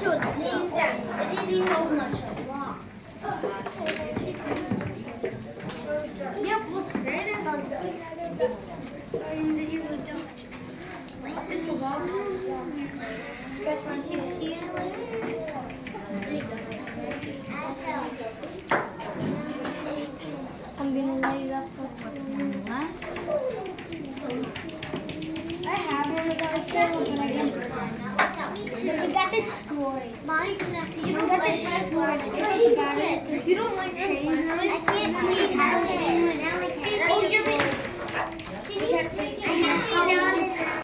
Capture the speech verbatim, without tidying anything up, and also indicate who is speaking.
Speaker 1: so deep down. It is so much a lot. Yep, look, there it is on the and you don't. This will all you guys want to see the sea later? I'm gonna light it up with what's last. I have one of those too, but I didn't. You got destroyed. Mine you got destroyed. You got it. If you don't like trains, I can't see how it is. Oh, you're